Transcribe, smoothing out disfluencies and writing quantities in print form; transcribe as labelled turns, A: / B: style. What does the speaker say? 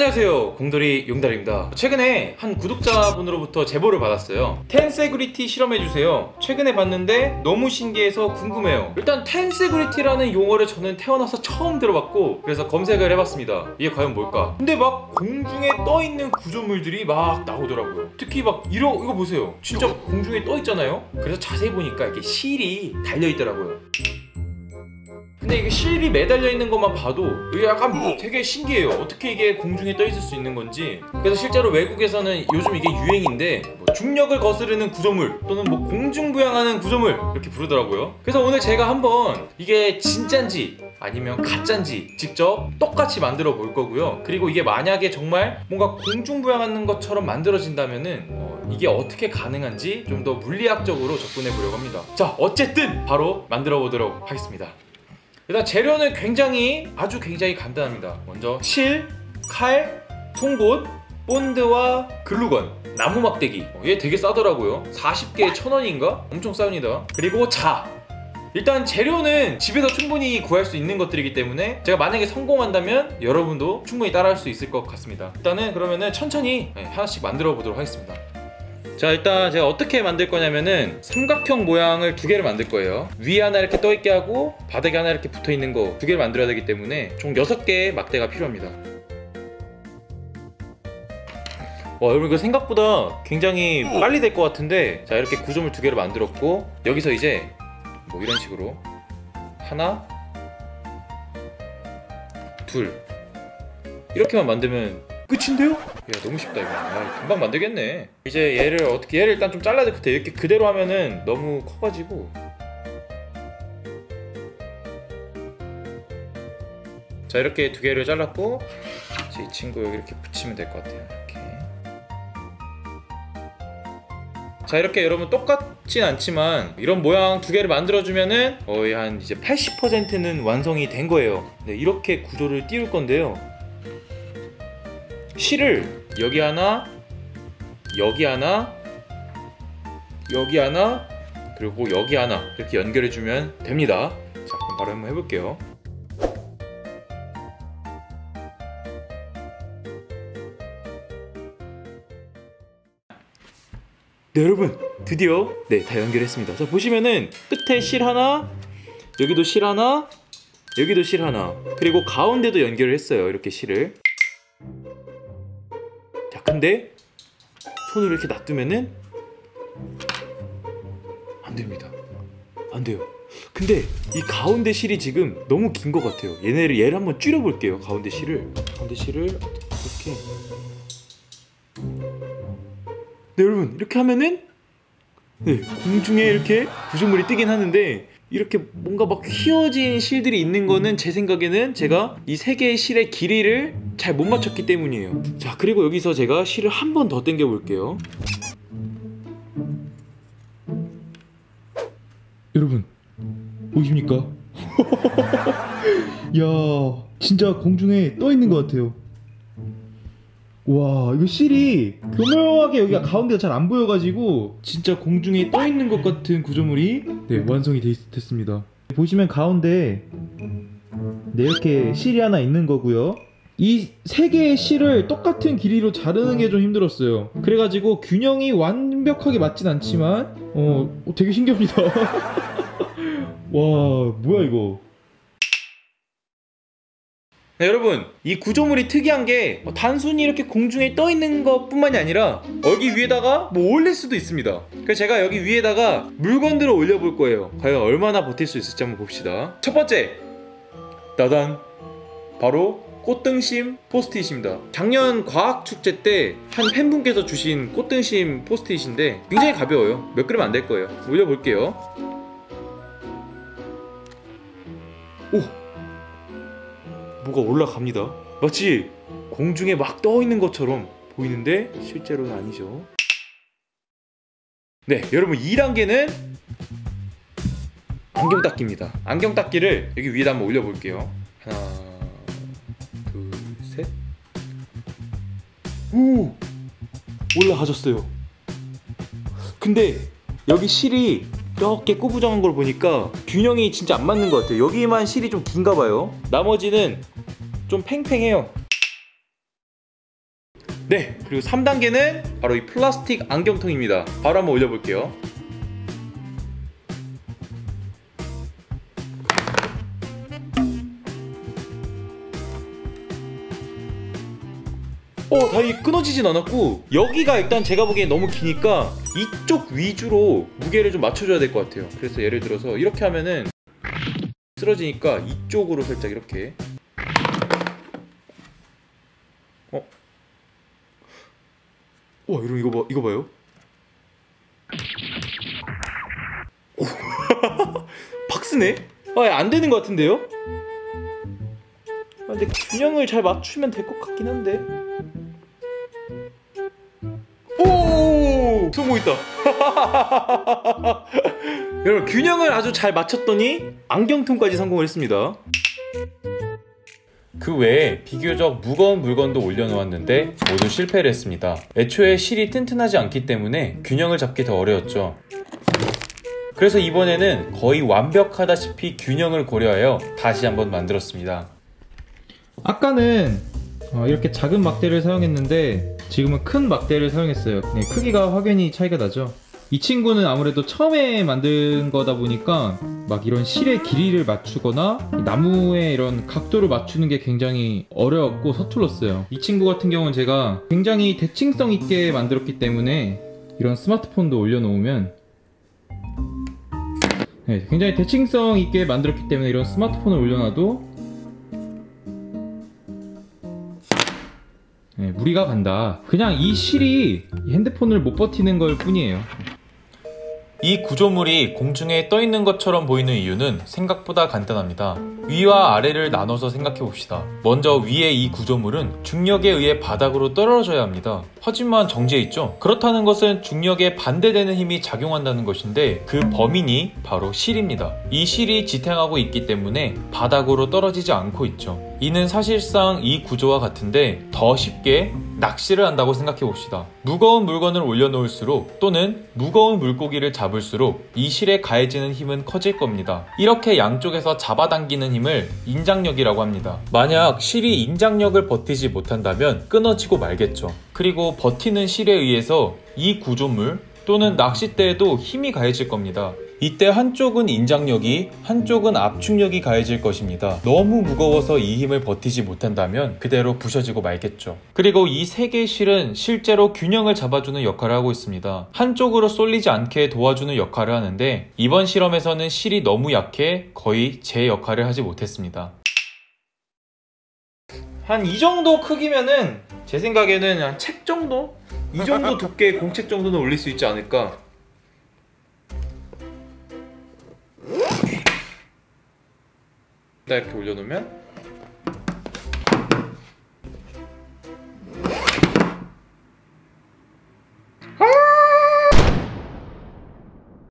A: 안녕하세요, 공돌이 용달입니다. 최근에 한 구독자분으로부터 제보를 받았어요. 텐세그리티 실험해주세요. 최근에 봤는데 너무 신기해서 궁금해요. 일단 텐세그리티라는 용어를 저는 태어나서 처음 들어봤고, 그래서 검색을 해봤습니다. 이게 과연 뭘까? 근데 막 공중에 떠있는 구조물들이 막 나오더라고요. 특히 막 이거 보세요. 진짜 공중에 떠있잖아요. 그래서 자세히 보니까 이렇게 실이 달려있더라고요. 근데 이게 실이 매달려 있는 것만 봐도 이게 약간 되게 신기해요. 어떻게 이게 공중에 떠 있을 수 있는 건지. 그래서 실제로 외국에서는 요즘 이게 유행인데, 중력을 거스르는 구조물 또는 공중부양하는 구조물 이렇게 부르더라고요. 그래서 오늘 제가 한번 이게 진짠지 아니면 가짠지 직접 똑같이 만들어 볼 거고요. 그리고 이게 만약에 정말 뭔가 공중부양하는 것처럼 만들어진다면은 이게 어떻게 가능한지 좀 더 물리학적으로 접근해 보려고 합니다. 자, 어쨌든 바로 만들어 보도록 하겠습니다. 일단 재료는 아주 굉장히 간단합니다. 먼저 실, 칼, 송곳, 본드와 글루건, 나무 막대기. 얘 되게 싸더라고요. 40개에 1,000원인가? 엄청 쌉니다. 그리고 자, 일단 재료는 집에서 충분히 구할 수 있는 것들이기 때문에 제가 만약에 성공한다면 여러분도 충분히 따라할 수 있을 것 같습니다. 일단은 그러면은 천천히 하나씩 만들어 보도록 하겠습니다. 자, 일단 제가 어떻게 만들 거냐면은 삼각형 모양을 2개를 만들 거예요. 위에 하나 이렇게 떠있게 하고 바닥에 하나 이렇게 붙어있는 거 2개를 만들어야 되기 때문에 총 6개의 막대가 필요합니다. 와, 여러분 이거 생각보다 굉장히 빨리 될 것 같은데, 자, 이렇게 구조물 2개를 만들었고, 여기서 이제 이런 식으로 하나, 둘 이렇게만 만들면 끝인데요? 야, 너무 쉽다 이거. 금방 만들겠네. 이제 얘를 일단 좀 잘라야 될 것 같아. 이렇게 그대로 하면은 너무 커가지고. 자, 이렇게 2개를 잘랐고, 이제 이 친구 여기 이렇게 붙이면 될 것 같아요. 이렇게. 자, 이렇게 여러분 똑같진 않지만 이런 모양 2개를 만들어주면은 거의 한 이제 80%는 완성이 된 거예요. 네, 이렇게 구조를 띄울 건데요. 실을 여기 하나, 여기 하나, 여기 하나, 그리고 여기 하나 이렇게 연결해주면 됩니다. 자, 그럼 바로 한번 해볼게요. 네, 여러분 드디어 다 연결했습니다. 자, 보시면은 끝에 실 하나, 여기도 실 하나, 여기도 실 하나, 그리고 가운데도 연결을 했어요. 이렇게 실을. 자, 근데 손으로 이렇게 놔두면은 안 됩니다. 안 돼요. 근데 이 가운데 실이 지금 너무 긴 것 같아요. 얘를 한번 줄여볼게요. 가운데 실을 이렇게. 네, 여러분 이렇게 하면은 공중에 이렇게 구조물이 뜨긴 하는데, 이렇게 뭔가 막 휘어진 실들이 있는 거는 제 생각에는 제가 이 3개의 실의 길이를 잘 못 맞췄기 때문이에요. 자, 그리고 여기서 제가 실을 한 번 더 당겨 볼게요. 여러분 보이십니까? 야, 진짜 공중에 떠 있는 것 같아요. 와, 이거 실이 교묘하게 여기가 가운데가 잘 안 보여가지고 진짜 공중에 떠 있는 것 같은 구조물이 완성이 됐습니다. 보시면 가운데 이렇게 실이 하나 있는 거고요. 이 3개의 실을 똑같은 길이로 자르는 게 좀 힘들었어요. 그래가지고 균형이 완벽하게 맞진 않지만 되게 신기합니다. 와, 뭐야 이거. 네, 여러분 이 구조물이 특이한 게 단순히 이렇게 공중에 떠 있는 것 뿐만이 아니라 여기 위에다가 올릴 수도 있습니다. 그래서 제가 여기 위에다가 물건들을 올려볼 거예요. 과연 얼마나 버틸 수 있을지 한번 봅시다. 첫 번째, 따단, 바로 꽃등심 포스트잇입니다. 작년 과학축제 때 한 팬분께서 주신 꽃등심 포스트잇인데 굉장히 가벼워요. 몇 그램 안 될 거예요. 올려볼게요. 오! 뭐가 올라갑니다. 마치 공중에 막 떠 있는 것처럼 보이는데 실제로는 아니죠. 네, 여러분 2단계는 안경 닦기입니다. 안경 닦기를 여기 위에다 한번 올려볼게요. 하나, 둘, 셋. 오! 올라가졌어요. 근데 여기 실이 이렇게 꾸부정한 걸 보니까 균형이 진짜 안 맞는 것 같아요. 여기만 실이 좀 긴가 봐요. 나머지는 좀 팽팽해요. 네, 그리고 3단계는 바로 이 플라스틱 안경통입니다. 바로 한번 올려볼게요. 다행히 끊어지진 않았고, 여기가 일단 제가 보기엔 너무 기니까 이쪽 위주로 무게를 좀 맞춰줘야 될 것 같아요. 그래서 예를 들어서 이렇게 하면은 쓰러지니까 이쪽으로 살짝 이렇게. 와, 여러분 이거 봐요. 박스네? 안 되는 것 같은데요? 근데 균형을 잘 맞추면 될 것 같긴 한데. 오! 성공했다. 여러분, 균형을 아주 잘 맞췄더니 안경통까지 성공을 했습니다. 그 외에 비교적 무거운 물건도 올려놓았는데 모두 실패를 했습니다. 애초에 실이 튼튼하지 않기 때문에 균형을 잡기 더 어려웠죠. 그래서 이번에는 거의 완벽하다시피 균형을 고려하여 다시 한번 만들었습니다. 아까는 이렇게 작은 막대를 사용했는데 지금은 큰 막대를 사용했어요. 네, 크기가 확연히 차이가 나죠. 이 친구는 아무래도 처음에 만든 거다 보니까 막 이런 실의 길이를 맞추거나 나무의 이런 각도를 맞추는 게 굉장히 어려웠고 서툴렀어요. 이 친구 같은 경우는 제가 굉장히 대칭성 있게 만들었기 때문에 이런 스마트폰도 올려놓으면 굉장히 대칭성 있게 만들었기 때문에 이런 스마트폰을 올려놔도 무리가 간다. 그냥 이 실이 핸드폰을 못 버티는 걸 뿐이에요. 이 구조물이 공중에 떠 있는 것처럼 보이는 이유는 생각보다 간단합니다. 위와 아래를 나눠서 생각해 봅시다. 먼저 위의 이 구조물은 중력에 의해 바닥으로 떨어져야 합니다. 하지만 정지해 있죠? 그렇다는 것은 중력에 반대되는 힘이 작용한다는 것인데 그 범인이 바로 실입니다. 이 실이 지탱하고 있기 때문에 바닥으로 떨어지지 않고 있죠. 이는 사실상 이 구조와 같은데 더 쉽게 낚시를 한다고 생각해 봅시다. 무거운 물건을 올려놓을수록 또는 무거운 물고기를 잡을수록 이 실에 가해지는 힘은 커질 겁니다. 이렇게 양쪽에서 잡아당기는 힘을 인장력이라고 합니다. 만약 실이 인장력을 버티지 못한다면 끊어지고 말겠죠. 그리고 버티는 실에 의해서 이 구조물 또는 낚싯대에도 힘이 가해질 겁니다. 이때 한쪽은 인장력이, 한쪽은 압축력이 가해질 것입니다. 너무 무거워서 이 힘을 버티지 못한다면 그대로 부셔지고 말겠죠. 그리고 이 세 개의 실은 실제로 균형을 잡아주는 역할을 하고 있습니다. 한쪽으로 쏠리지 않게 도와주는 역할을 하는데 이번 실험에서는 실이 너무 약해 거의 제 역할을 하지 못했습니다. 한 이 정도 크기면은 제 생각에는 한 책 정도? 이 정도 두께의 공책 정도는 올릴 수 있지 않을까. 이렇게 올려놓으면